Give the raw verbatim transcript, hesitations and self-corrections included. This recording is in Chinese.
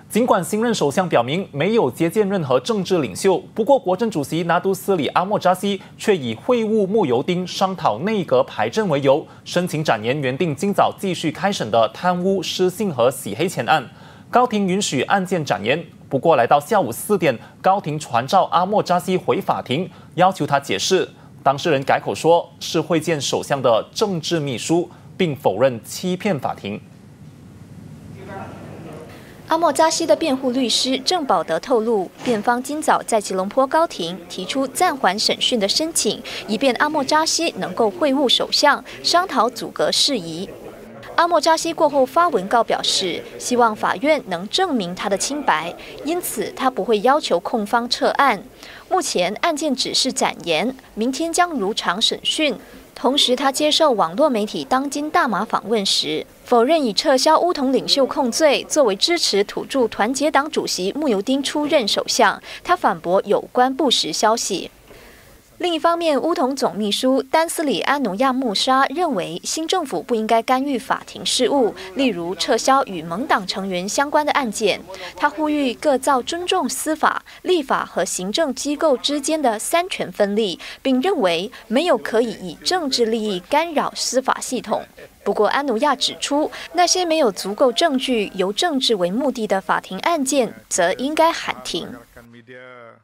尽管新任首相表明没有接见任何政治领袖，不过国政主席拿督斯里阿莫扎西却以会晤慕尤丁、商讨内阁排阵为由，申请展延原定今早继续开审的贪污、失信和洗黑钱案。高庭允许案件展延，不过来到下午四点，高庭传召阿莫扎西回法庭，要求他解释。当事人改口说是会见首相的政治秘书，并否认欺骗法庭。 阿莫扎西的辩护律师郑保德透露，辩方今早在吉隆坡高庭提出暂缓审讯的申请，以便阿莫扎西能够会晤首相，商讨阻隔事宜。阿莫扎西过后发文告表示，希望法院能证明他的清白，因此他不会要求控方撤案。目前案件只是展延，明天将如常审讯。 同时，他接受网络媒体当今大马访问时，否认以撤销巫统领袖控罪作为支持土著团结党主席慕尤丁出任首相。他反驳有关不实消息。 另一方面，巫统总秘书丹斯里安努亚穆沙认为，新政府不应该干预法庭事务，例如撤销与盟党成员相关的案件。他呼吁各造尊重司法、立法和行政机构之间的三权分立，并认为没有可以以政治利益干扰司法系统。 不过，安努亚指出，那些没有足够证据、由政治为目的的法庭案件，则应该喊停。